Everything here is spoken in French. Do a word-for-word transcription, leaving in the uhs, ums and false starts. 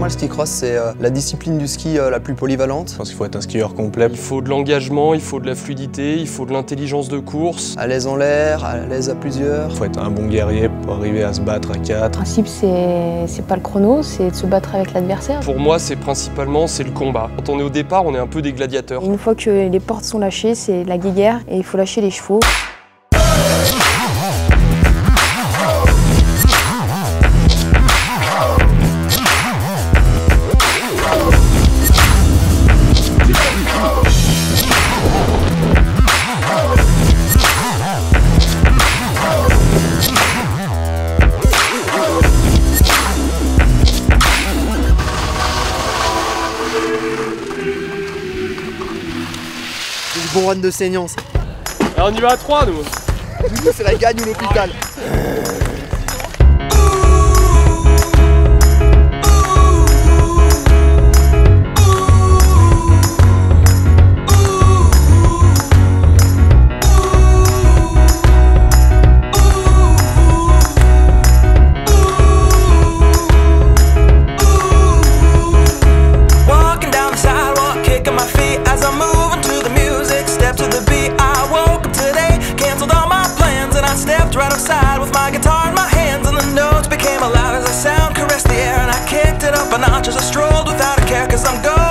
moi, le ski cross, c'est euh, la discipline du ski euh, la plus polyvalente. Je pense qu'il faut être un skieur complet. Il faut de l'engagement, il faut de la fluidité, il faut de l'intelligence de course. À l'aise en l'air, à l'aise à plusieurs. Il faut être un bon guerrier pour arriver à se battre à quatre. Le principe, c'est pas le chrono, c'est de se battre avec l'adversaire. Pour moi, c'est principalement c'est le combat. Quand on est au départ, on est un peu des gladiateurs. Une fois que les portes sont lâchées, c'est la guéguerre et il faut lâcher les chevaux. Bon run de saignance. Alors on y va à trois, nous. Nous, c'est la gagne ou l'hôpital. Right outside with my guitar in my hands and the notes became loud as the sound caressed the air and I kicked it up a notch as I strolled without a care cause I'm good.